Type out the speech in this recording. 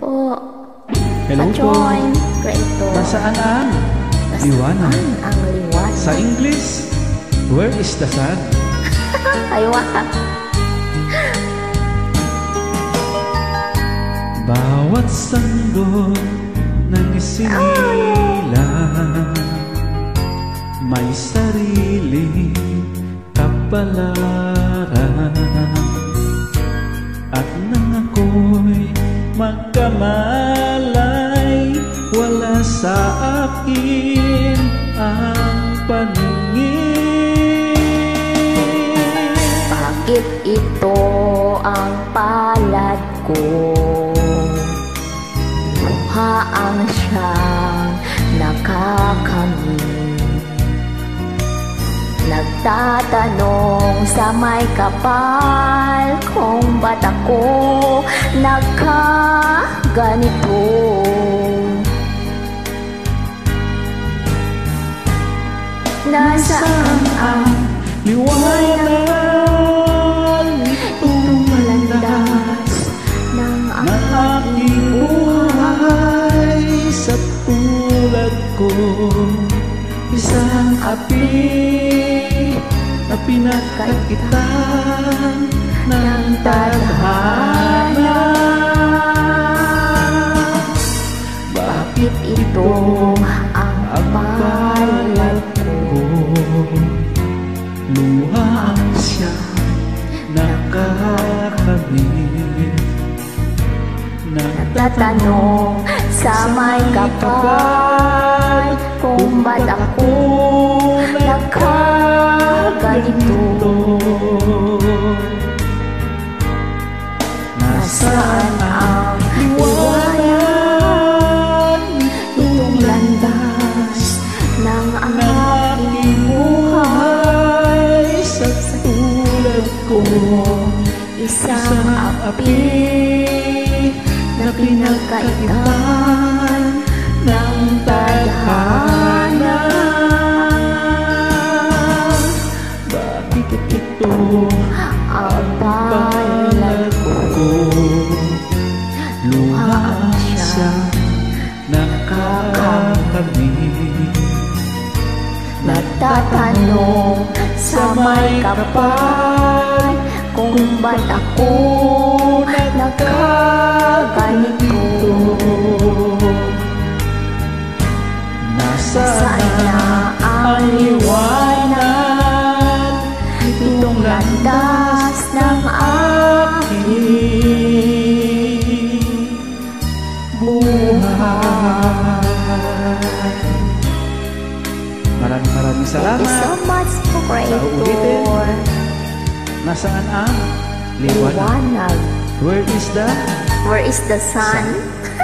po. Hello po. Pa-join. Kreator. Nasaan ang liwanag? Nasaan ang liwanag? Sa English, where is the sun? Ay, waka. Bawat sanggol ng isinilang may sariling kapalaran. At nang ako'y magkamalay, wala sa akin ang paningin. Bakit ito ang palad ko? Luha ang siyang nakakamit. Nagtatanong sa may kapal kung ba't ako nagkaganito. Nasaan ang liwanag itong malandas ng aking buhay? Sa tulad ko, isang api na pinagkakitan ng tadhana. Bakit ito ang palad ko? Luha ang siyang nakakamit. Nagtatanong sa may kapal kung ba't ako nagkaganito. Nasaan ang liwanag itong landas ng aking buhay? Sa tulad ko, Isang api na pinagkaitan ng tadhana. bakit ito Ang palad ko, luha ang siyang nakakamit. nagtatanong sa may kapal kung ba't ako nagkaganito. Nasaan na ang liwanag itong landas ng aking buhay? Maraming Thank you so salamat. much po, Creator. Nasaan ang liwanag? Liwanag. Where is the Where is the sun?